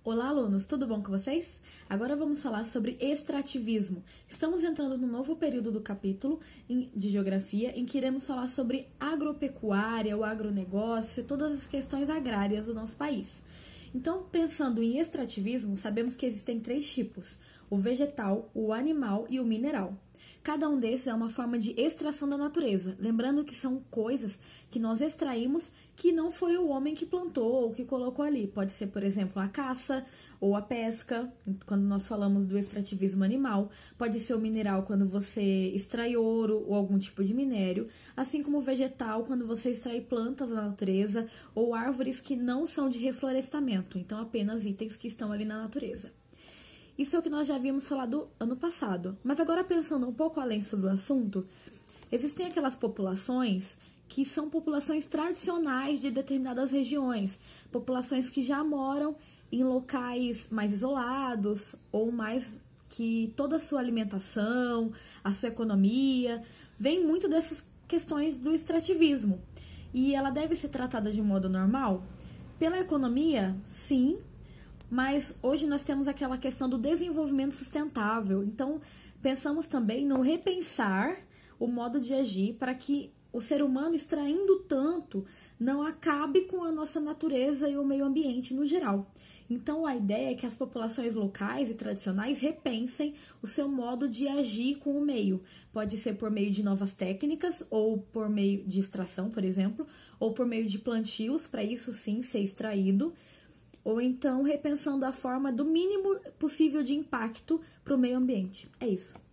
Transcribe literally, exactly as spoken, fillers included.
Olá, alunos, tudo bom com vocês? Agora vamos falar sobre extrativismo. Estamos entrando no novo período do capítulo de Geografia, em que iremos falar sobre agropecuária, o agronegócio e todas as questões agrárias do nosso país. Então, pensando em extrativismo, sabemos que existem três tipos: o vegetal, o animal e o mineral. Cada um desses é uma forma de extração da natureza, lembrando que são coisas que nós extraímos que não foi o homem que plantou ou que colocou ali. Pode ser, por exemplo, a caça ou a pesca, quando nós falamos do extrativismo animal. Pode ser o mineral, quando você extrai ouro ou algum tipo de minério. Assim como o vegetal, quando você extrai plantas da natureza ou árvores que não são de reflorestamento, então apenas itens que estão ali na natureza. Isso é o que nós já havíamos falado ano passado. Mas agora, pensando um pouco além sobre o assunto, existem aquelas populações que são populações tradicionais de determinadas regiões, populações que já moram em locais mais isolados ou mais que toda a sua alimentação, a sua economia, vem muito dessas questões do extrativismo. E ela deve ser tratada de modo normal? Pela economia, sim. Mas hoje nós temos aquela questão do desenvolvimento sustentável. Então, pensamos também no repensar o modo de agir para que o ser humano, extraindo tanto, não acabe com a nossa natureza e o meio ambiente no geral. Então, a ideia é que as populações locais e tradicionais repensem o seu modo de agir com o meio. Pode ser por meio de novas técnicas, ou por meio de extração, por exemplo, ou por meio de plantios, para isso sim ser extraído, ou então repensando a forma do mínimo possível de impacto para o meio ambiente. É isso.